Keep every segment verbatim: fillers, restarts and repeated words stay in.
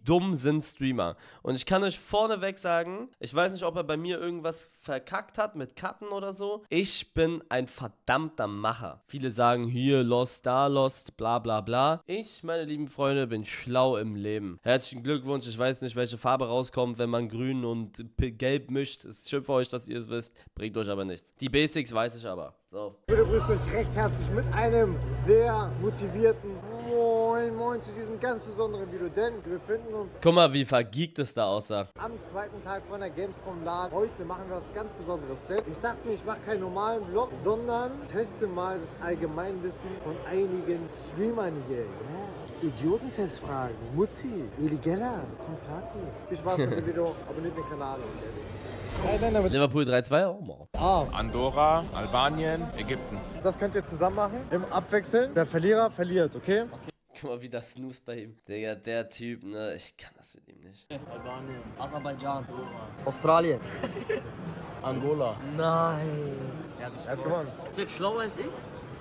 dumm sind Streamer? Und ich kann euch vorneweg sagen, ich weiß nicht, ob er bei mir irgendwas verkackt hat mit Cutten oder so. Ich bin ein verdammter Macher. Viele sagen, hier, Lost, da, Lost, bla bla bla. Ich, meine lieben Freunde, bin schlau im Leben. Herzlichen Glückwunsch. Ich weiß nicht, welche Farbe rauskommt, wenn man grün und gelb mischt. Es ist schön für euch, dass ihr es wisst. Bringt euch aber nichts. Die Basics weiß ich aber. So. Ich begrüße euch recht herzlich mit einem sehr motivierten Moin Moin zu diesem ganz besonderen Video, denn wir befinden uns Guck mal, wie vergeekt es da aussah. am zweiten Tag von der Gamescom LAN. Heute machen wir was ganz Besonderes, denn ich dachte mir, ich mache keinen normalen Vlog, sondern teste mal das Allgemeinwissen von einigen Streamern hier. Ja. Idiotentestfragen, Mutzi, Eligella, Complati. Viel Spaß mit dem Video, abonniert den Kanal und jetzt. Liverpool drei zwei, oh, wow. Ah, Andorra, Albanien, Ägypten. das könnt ihr zusammen machen, im Abwechseln. Der Verlierer verliert, okay? Guck mal, wie das snooze bei ihm. Digga, der Typ, ne, ich kann das mit ihm nicht. Albanien, Aserbaidschan, Australien, Angola. Nein. Er hat gewonnen. Ist jetzt schlauer als ich?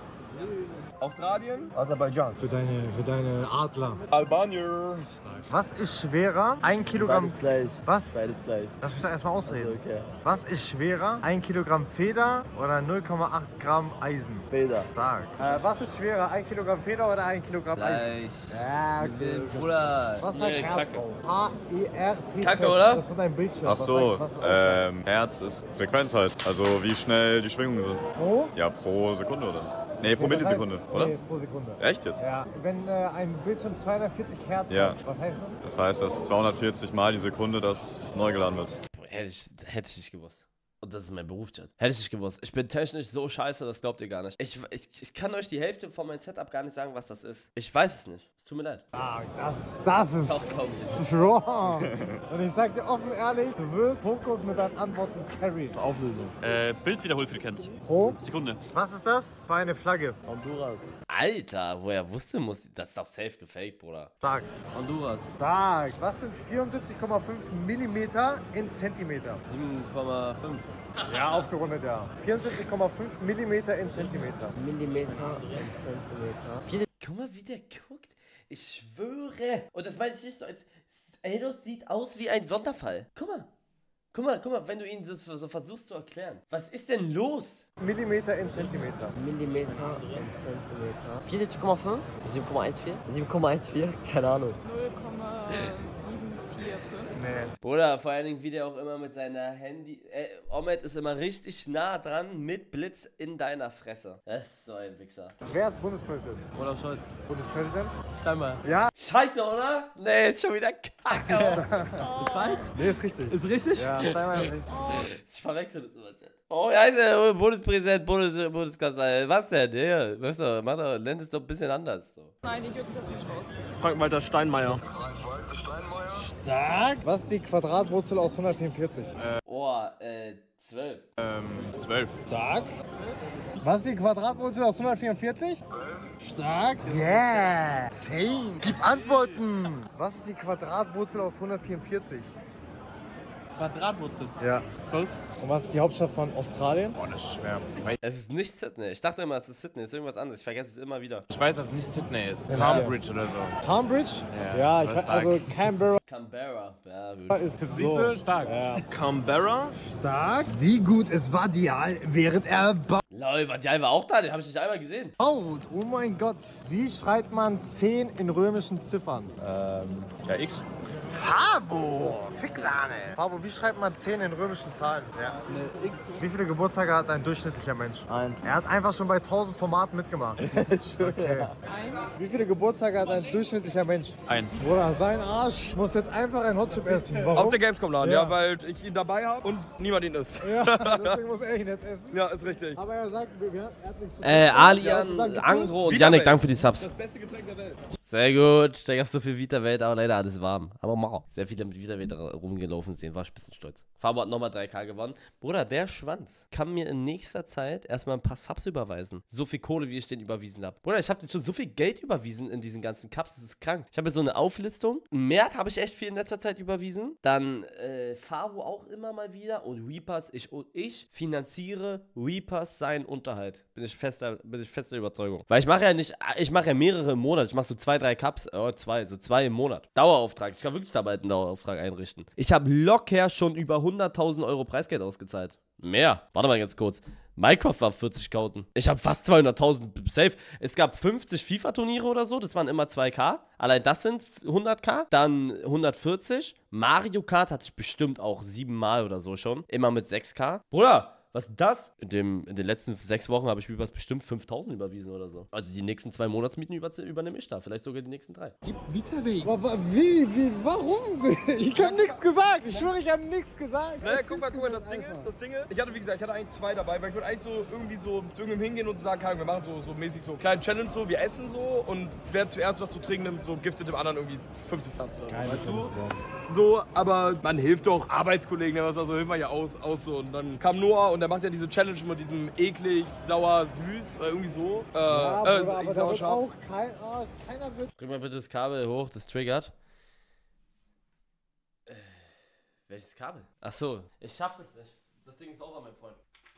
Australien, Aserbaidschan. Für deine, für deine Adler. Albanien. Was ist schwerer? Ein Kilogramm. Beides gleich. Was? Beides gleich. Lass mich doch erstmal ausreden. Okay. Was ist schwerer? Ein Kilogramm Feder oder null Komma acht Gramm Eisen? Feder. Stark. Äh, was ist schwerer? Ein Kilogramm Feder oder ein Kilogramm Eisen? Ja, okay. Bruder. Was sagt Nee, Herz Kacke. aus? H E R T Z. Kacke, oder? Das ist von deinem Bildschirm. Ach Was so, sagt- was ist ähm, Herz ist Frequenz halt. Also wie schnell die Schwingungen sind. Pro? Ja, pro Sekunde oder? Nee, pro Okay, das heißt- Millisekunde, oder? Nee, pro Sekunde. Echt jetzt? Ja, wenn äh, ein Bildschirm zweihundertvierzig Hertz Ja. hat, was heißt das? Das heißt, dass zweihundertvierzig Mal die Sekunde das neu geladen wird. Boah, hätte ich, hätte ich nicht gewusst. Und das ist mein Berufschat. Hätte ich nicht gewusst. Ich bin technisch so scheiße, das glaubt ihr gar nicht. Ich, ich, ich kann euch die Hälfte von meinem Setup gar nicht sagen, was das ist. Ich weiß es nicht. Es tut mir leid. Ah, das, das ist Doch, komm. strong. Und ich sag dir offen ehrlich, du wirst Fokus mit deinen Antworten carry. Auflösung. Äh, Bildwiederholfrequenz. Pro? Sekunde. Was ist das? Das war eine Flagge. Honduras. Alter, woher wusste muss. Das ist doch safe gefaked, Bruder. Stark. Honduras. Stark. Was sind vierundsiebzig Komma fünf Millimeter in Zentimeter? sieben Komma fünf. Ja, aufgerundet, ja. vierundsiebzig Komma fünf Millimeter in Zentimeter. Millimeter in Zentimeter. Viele Guck mal, wie der guckt. Ich schwöre. Und das meine ich nicht so als... Eldos sieht aus wie ein Sonderfall. Guck mal. Guck mal, guck mal, wenn du ihn so, so versuchst zu erklären. Was ist denn los? Millimeter in Zentimeter. Millimeter in Zentimeter. vierundsiebzig Komma fünf? sieben Komma vierzehn? sieben Komma vierzehn? Keine Ahnung. null Komma sieben vier fünf. Nee. Bruder, vor allen Dingen, wie der auch immer mit seiner Handy... Äh, Omet ist immer richtig nah dran mit Blitz in deiner Fresse. Das ist so ein Wichser. Wer ist Bundespräsident? Olaf Scholz. Bundespräsident? Steinmeier. Ja. Scheiße, oder? Nee, ist schon wieder kacke. Ist falsch? Nee, ist richtig. Ist richtig? Ja, Steinmeier ist richtig. Ich verwechsel das immer, Chat. Oh, ja, ist der Bundespräsident, Bundes Bundeskanzler. Was denn? Der, weißt du, mach doch, nennt es doch ein bisschen anders. So. Nein, Idioten testen mich raus. Frank-Walter Steinmeier. Stark. Was ist die Quadratwurzel aus hundertvierundvierzig? Oh, äh, zwölf. Ähm, zwölf. Stark. Was ist die Quadratwurzel aus hundertvierundvierzig? Stark. Yeah. Same. Gib Antworten. Was ist die Quadratwurzel aus hundertvierundvierzig? Quadratwurzel. Ja. zwölf. Und was ist die Hauptstadt von Australien? Boah, das ist schwer. Es ist nicht Sydney. Ich dachte immer, es ist Sydney. Es ist irgendwas anderes. Ich vergesse es immer wieder. Ich weiß, dass es nicht Sydney ist. Ja. Cambridge oder so. Cambridge? Ja. Ja, ich Das weiß, ist also Canberra Canberra. Ja, gut. ist Siehst so. du? Stark. Ja. Canberra. Stark. Wie gut ist Vadial, während er Lol, Vadial war auch da. Den habe ich nicht einmal gesehen. baut? Oh mein Gott. Wie schreibt man zehn in römischen Ziffern? Ähm, ja, X. Fabo! Fixane! Fabo, wie schreibt man zehn in römischen Zahlen? Ja. Wie viele Geburtstage hat ein durchschnittlicher Mensch? Eins. Er hat einfach schon bei tausend Formaten mitgemacht. Okay. Wie viele Geburtstage hat ein durchschnittlicher Mensch? Ein. Bruder, sein Arsch muss jetzt einfach ein Hotchip essen. Warum? Auf der Gamescom laden, Ja. ja. weil ich ihn dabei habe und niemand ihn isst. Ja, deswegen muss er ihn jetzt essen. Ja, ist richtig. Aber er sagt, wir- er hat nichts zu tun. Äh, Er Alian, hat gesagt, Angro und Vita Yannick, Welt. danke für die Subs. Das beste Getränk der Welt. Sehr gut. Da gab es so viel Vita-Welt, aber leider alles warm. Aber mach. Sehr viele mit Vita-Welt rumgelaufen sind. War ich ein bisschen stolz. Fabo hat nochmal drei K gewonnen. Bruder, der Schwanz kann mir in nächster Zeit erstmal ein paar Subs überweisen. So viel Kohle, wie ich den überwiesen habe. Bruder, ich habe den schon so viel Geld überwiesen in diesen ganzen Cups, das ist krank. Ich habe hier so eine Auflistung. Mert habe ich echt viel in letzter Zeit überwiesen. Dann äh, Fabo auch immer mal wieder. Und Reapers, ich und ich finanziere Reapers seinen Unterhalt. Bin ich fester, bin ich fester Überzeugung. Weil ich mache ja nicht, ich mache ja mehrere im Monat. Ich mache so zwei, drei Cups, äh, zwei, so zwei im Monat. Dauerauftrag. Ich kann wirklich da bald einen Dauerauftrag einrichten. Ich habe locker schon über hunderttausend Euro Preisgeld ausgezahlt. Mehr. Warte mal ganz kurz. Minecraft war vierzigtausend. Ich habe fast zweihunderttausend safe. Es gab fünfzig FIFA-Turniere oder so. Das waren immer zwei K. Allein das sind hundert K. Dann hundertvierzig. Mario Kart hatte ich bestimmt auch siebenmal oder so schon. Immer mit sechs K. Bruder, was ist das? In, dem, in den letzten sechs Wochen habe ich Reapers bestimmt fünftausend überwiesen oder so. Also die nächsten zwei Monatsmieten über, übernehme ich da. Vielleicht sogar die nächsten drei. Wie, wie, warum? Ich hab nichts gesagt. Ich schwöre, ich hab nichts gesagt. Naja, guck mal, guck mal, das Ding ist, das Ding ist, ich hatte, wie gesagt, ich hatte eigentlich zwei dabei, weil ich wollte eigentlich so irgendwie so zu irgendjemandem hingehen und sagen, wir machen so, so mäßig so kleine Challenge so, wir essen so und wer zuerst was zu trinken nimmt, so giftet dem anderen irgendwie fünfzig Subs oder so, weißt du? So, aber man hilft doch Arbeitskollegen, was also hilft man ja aus, aus so und dann kam Noah und der macht ja diese Challenge mit diesem eklig, sauer, süß oder irgendwie so. Äh, Ja, äh, Bruder, aber da sauer, wird scharf. auch kein, ah, keiner wird. Bring mal bitte das Kabel hoch, das triggert. Äh, welches Kabel? Ach so, ich schaff das nicht. Das Ding ist over, mein Freund.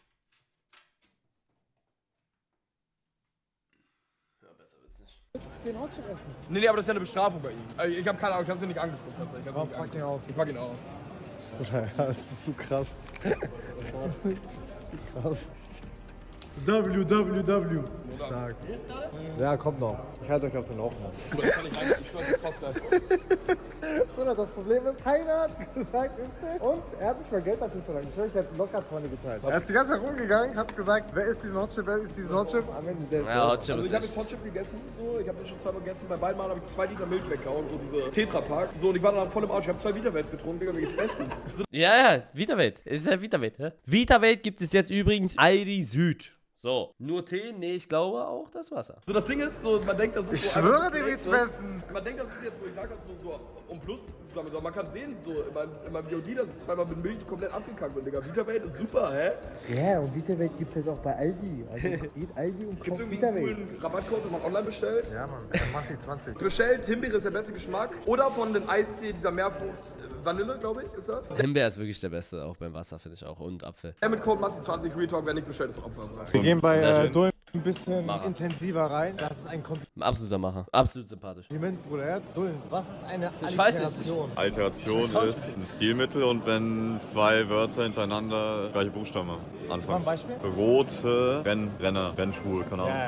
Ja, besser wird's nicht. Den Hotchip essen. Nee, nee, aber das ist ja eine Bestrafung bei ihm. Also ich habe keine Ahnung, ich habe es nicht angeguckt tatsächlich. Ich hab's Oh, nicht pack ihn angeguckt. auf. Ich pack ihn aus. Bruder, das ist so krass. Das ist so krass. W W W. Stark. Ja, kommt noch. Ich halte euch auf den Laufenden. Das kann ich eigentlich, ich schwör, das kostet gleich. Bruder, das Problem ist, keiner hat gesagt, ist der. Und er hat nicht mal Geld dafür verlangt. Ich schwöre, der hat locker zwanzig gezahlt. Er ist die ganze Zeit rumgegangen, hat gesagt, wer ist diesen Hotchip, wer ist diesen Hotchip? Am Ende der ist Ja, Hotchip Also ist ich habe echt. jetzt Hotchip gegessen, so, ich habe den schon zweimal gegessen, bei beiden Malen habe ich zwei Liter Milch weggehauen, so diese Tetrapack. So, und ich war dann voll im Arsch, ich habe zwei Vitawelts getrunken, Digga, mir geht's bestens. So, Ja, ja, Vitawelt. Es ist ja Vitawelt. Hä? Vitawelt gibt es jetzt übrigens Aldi Süd. So, nur Tee? Nee, ich glaube auch das Wasser. so das Ding ist, so, man denkt, das ist Ich so schwöre, einfach so dem direkt geht's so- besten. Man denkt, das ist jetzt so, ich sag das so, so um Plus zusammen, so, man kann sehen, so, in meinem, in meinem V O D, da sind zweimal mit Milch komplett abgekackt und Digga, Vitawelt ist super, hä? Ja, und Vitawelt gibt es jetzt auch bei Aldi. Also geht Aldi und Gibt's kauft irgendwie einen Vitawelt. coolen Rabattcode, wenn man online bestellt? Ja, Mann. Massi zwanzig. Bestellt, Himbeere ist der beste Geschmack. Oder von dem Eistee, dieser Meerfrucht äh, Vanille, glaube ich, ist das. Himbeer ist wirklich der beste, auch beim Wasser, finde ich auch. Und Apfel. Der mit Code Massi zwanzig, Real Talk, wer nicht bestellt, ist Opfer. Wir gehen bei Sehr äh, schön. Dullen ein bisschen Macher. intensiver rein. Das ist ein Ein absoluter Macher. Absolut sympathisch. Kompliment, Bruder Herz. Dullen, was ist eine Ich weiß nicht. Alliteration? Alteration ist ein Stilmittel und wenn zwei Wörter hintereinander gleiche Buchstaben Mal ein anfangen. Beispiel? Rote Renn, Renner, Rennschuhe, keine Ahnung.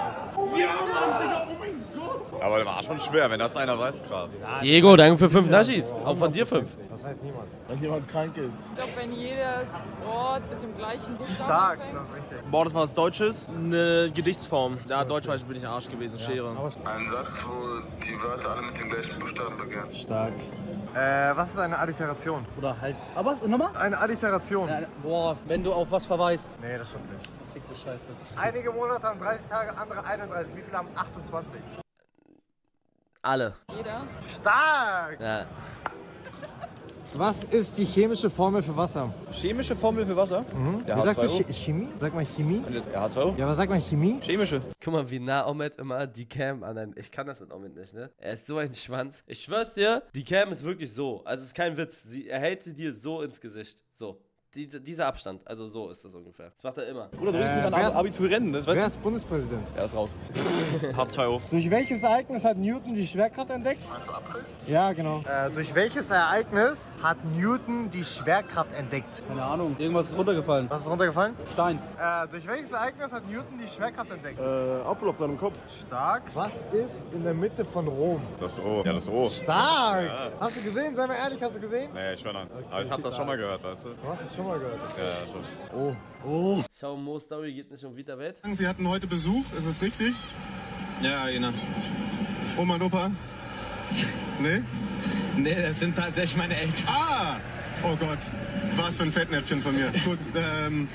Aber war schon schwer, wenn das einer weiß, krass. Diego, danke für fünf Naschis. Auch von dir fünf. Das weiß niemand. Wenn jemand krank ist. Ich glaube, wenn jedes Wort mit dem gleichen Buchstaben Stark, anfängt. das ist richtig. Boah, das war was Deutsches. Eine Gedichtsform. Ja, Deutsch bin ich Arsch gewesen. Schere. Ein Satz, wo die Wörter alle mit dem gleichen Buchstaben beginnen. Stark. Äh, was ist eine Alliteration? Oder halt. Aber was? Nochmal? Eine Alliteration. Ja, boah, wenn du auf was verweist. Nee, das stimmt nicht. Fickte Scheiße. Einige Monate haben dreißig Tage, andere einunddreißig. Wie viele haben achtundzwanzig? Alle. Jeder. Stark! Ja. Was ist die chemische Formel für Wasser? Chemische Formel für Wasser? Wie sagst du Ch Chemie? Sag mal Chemie. Ja, H zwei O. Ja, aber sag mal Chemie. Chemische. Guck mal, wie nah Omet immer die Cam an ein. Ich kann das mit Omet nicht, ne? Er ist so ein Schwanz. Ich schwör's dir, die Cam ist wirklich so. Also, es ist kein Witz. Sie, er hält sie dir so ins Gesicht. So. Diese, dieser Abstand. Also, so ist das ungefähr. Das macht er immer. Bruder, du willst Äh, mit wer deinem ist- Abiturienten, das weißt Wer ist Bundespräsident? du? Er ist raus. H zwei O. Durch welches Ereignis hat Newton die Schwerkraft entdeckt? Ja, genau. Äh, durch welches Ereignis hat Newton die Schwerkraft entdeckt? Keine Ahnung. Irgendwas ist runtergefallen. Was ist runtergefallen? Stein. Äh, durch welches Ereignis hat Newton die Schwerkraft entdeckt? Äh, Apfel auf seinem Kopf. Stark. Was ist in der Mitte von Rom? Das O. Ja, das O. Stark! Hast du gesehen? Sei mal ehrlich, hast du gesehen? Nee, ich schwör an. Aber ich hab das schon mal gehört, weißt du? Du hast es schon mal gehört. Ja, ja, schon. Schau, Mo Story geht nicht um Vitawelt. Sie hatten heute Besuch, ist es richtig? Ja, genau. Oma und Opa? Nee? Nee, das sind tatsächlich meine Eltern. Ah! Oh Gott, was für ein Fettnäpfchen von mir. Gut, ähm...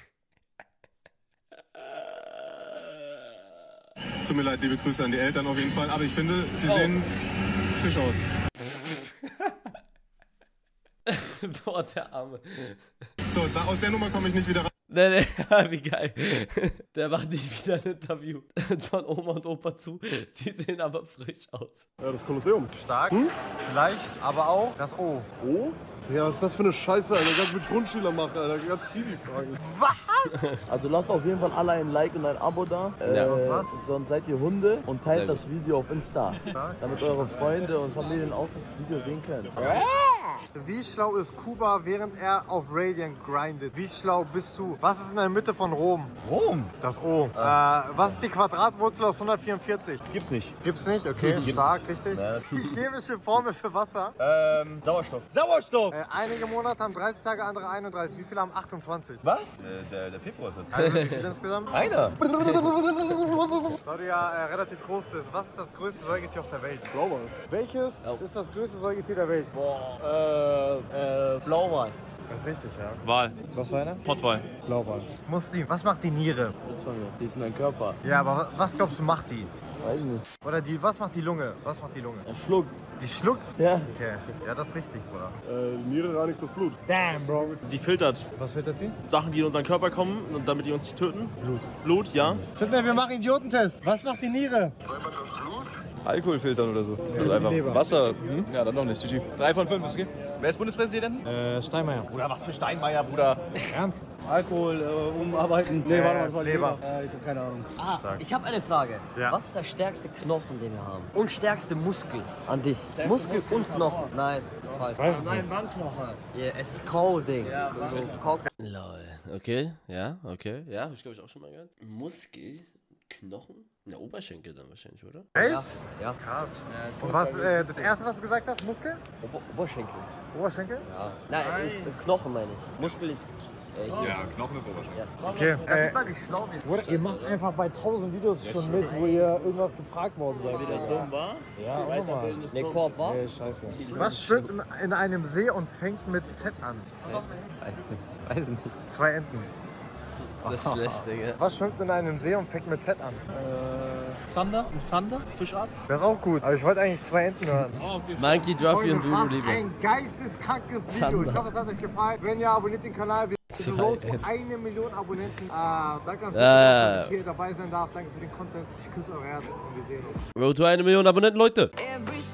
Tut mir leid, liebe Grüße an die Eltern auf jeden Fall, aber ich finde, sie sehen frisch aus. Boah, der Arme. So, da, aus der Nummer komme ich nicht wieder raus. Nee, nee, wie geil. Der macht nie wieder ein Interview. Von Oma und Opa zu. Sie sehen aber frisch aus. Ja, das Kolosseum. Stark. Hm? Vielleicht, aber auch das O. Oh? Ja, was ist das für eine Scheiße, Alter? Ganz mit Grundschülern machen, Alter. Ganz Phoebe-Fragen. Was? Also lasst auf jeden Fall alle ein Like und ein Abo da. Äh, Ja. Sonst was? Sonst seid ihr Hunde und teilt Sehr das Video auf Insta. Stark. Damit eure Freunde und Familien auch das Video sehen können. Wie schlau ist Kuba, während er auf Radiant grindet? Wie schlau bist du? Was ist in der Mitte von Rom? Rom? Das O. Äh, was ist die Quadratwurzel aus hundertvierundvierzig? Gibt's nicht. Gibt's nicht? Okay, stark, richtig. Die chemische Formel für Wasser. Ähm, Sauerstoff. Sauerstoff! Äh, einige Monate haben dreißig Tage, andere einunddreißig. Wie viele haben achtundzwanzig? Was? Äh, der, der Februar ist das. Also wie viele insgesamt? Einer. Da du ja äh, relativ groß bist, was ist das größte Säugetier auf der Welt? Blauwal. Welches ist das größte Säugetier der Welt? Boah, äh, äh, Blauwal. Das ist richtig, ja. Wal. Was war einer? Pottwal. Blauwal. Muslim, was macht die Niere? Die ist in deinem Körper. Ja, aber wa- was glaubst du macht die? Weiß nicht. Oder die, was macht die Lunge? Was macht die Lunge? Er schluckt. Die schluckt? Ja. Okay. Ja, das ist richtig, Bruder. Äh, die Niere reinigt das Blut. Damn, Bro. Die filtert Was filtert die? Sachen, die in unseren Körper kommen, und damit die uns nicht töten. Blut. Blut, ja. Sidney, wir machen Idiotentest. Was macht die Niere? Alkohol filtern oder so. Das ist einfach Leber. Wasser. Hm? Ja, dann noch nicht. G G. Drei von fünf, ist okay. Wer ist Bundespräsident? Äh, Steinmeier. Bruder, was für Steinmeier, Bruder. Ernst? Alkohol, äh, umarbeiten. Nee, Äh, warte mal, ist das war Leber. Leber. Äh, ich hab keine Ahnung. Ah, ich habe eine Frage. Ja. Was ist der stärkste Knochen, den wir haben? Und stärkste Muskel an dich? Muskel und Knochen. Nein, das ist falsch. Weiß es Nein, nicht. Wandknochen. Yeah, es ist Coding. Ja, so, Cock. Lol. Okay, ja, okay. Ja, hab ich glaube ich auch schon mal gehört. Muskel, Knochen? Na, Oberschenkel dann wahrscheinlich, oder? Echt? Ja. Krass. Und was, äh, das erste, was du gesagt hast, Muskel? Ober Oberschenkel. Oberschenkel? Ja. Nein, ist äh, Knochen meine ich. Muskel ist äh, hier. Ja, Knochen ist Oberschenkel. Ja. Okay. Das Äh, sieht mal, wie schlau wir sind. Bruder, ihr macht einfach bei tausend Videos schon mit, wo ihr irgendwas gefragt worden seid. Wieder dumm war? Ja, auch mal. Weiterbilden ist Ne, dumm. Korb war's? Nee, scheiße. Was schwimmt in- in einem See und fängt mit Z an? Weiß nicht. Zwei Enten. Das ist schlecht, Digga. Was schwimmt in einem See und fängt mit Z an? Äh, Zander? Ein Zander? Fischart? Das ist auch gut, aber ich wollte eigentlich zwei Enten hören. Oh, okay. Monkey, Druffy und Dulu was lieber. ein geisteskrankes Video. Zander. Ich hoffe, es hat euch gefallen. Wenn ja, abonniert den Kanal. Wir sind Zwei road to Enten. eine Million Abonnenten. Äh, danke an Ja, ja, dass ja. ich hier dabei sein darf. Danke für den Content. Ich küsse euer Herz und wir sehen uns. Road to eine Million Abonnenten, Leute. Everything